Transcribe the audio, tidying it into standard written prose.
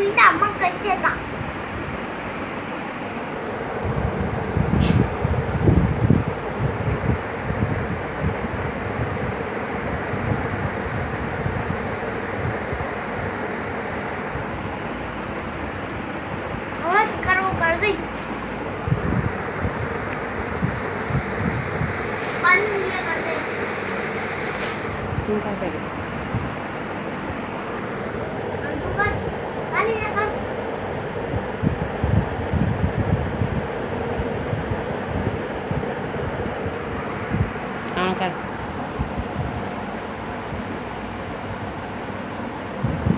minta makan cetak. आवाज करो कर दी। पानी लिया कर दे। तुम क्या करें? पानी लिया कर। हाँ कर।